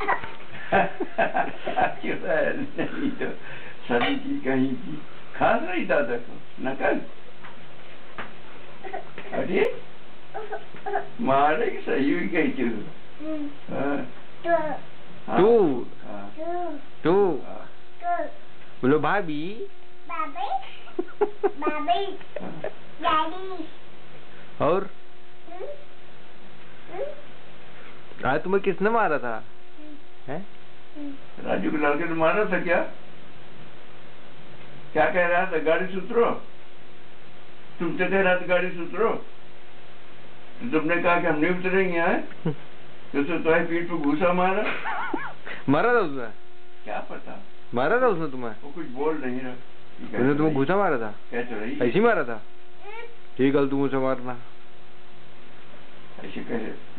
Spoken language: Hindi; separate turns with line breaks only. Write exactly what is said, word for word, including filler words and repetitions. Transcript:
क्यों नहीं तो सभी की कहीं की खास रही दादा को नकल। अरे मारे की सही हुई गई थी
टू टू बोलो भाभी
भाभी भाभी डैडी
और आज तुम्हें किसने मारा था? हैं?
राजू के लड़के ने मारा था क्या? क्या कह रहा था? गाड़ी सुधरो। तुम तो कह रहा था गाड़ी सुधरो, तो तुमने कहा कि हम नहीं उतरेंगे यहाँ। तो तुम्हारी पीठ पे घूसा मारा।
मारा था उसने?
क्या पता
मारा था उसने तुम्हें? वो
कुछ बोल नहीं रहा।
उसने तुम्हें घूसा मारा था?
कैसे रही?
ऐसे ही मारा था? ठीक है, तू मुझे मारना
ऐसे कहे।